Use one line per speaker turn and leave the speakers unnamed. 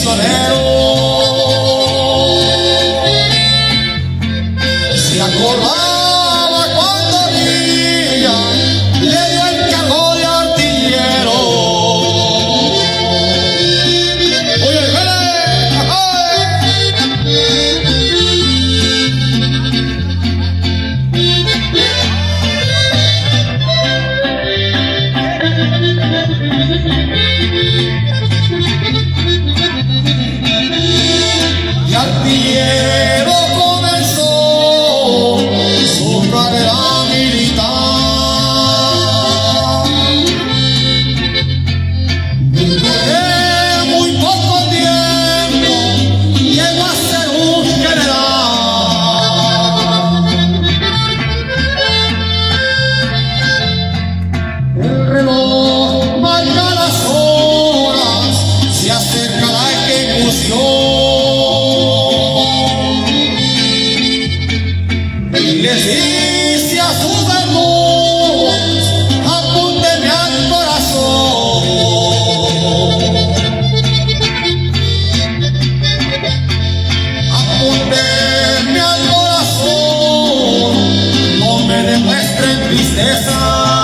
prisionero. Se acordaba cuando niña le dio el cargo de artillero. Oye, y artillero comenzó su carrera militar. Dentro de muy poco tiempo llegó a ser un general. El reloj marca las horas, se acerca la ejecución. Y les dice a sus verdugos: apúnteme al corazón. Apúnteme al corazón, no me demuestren tristeza.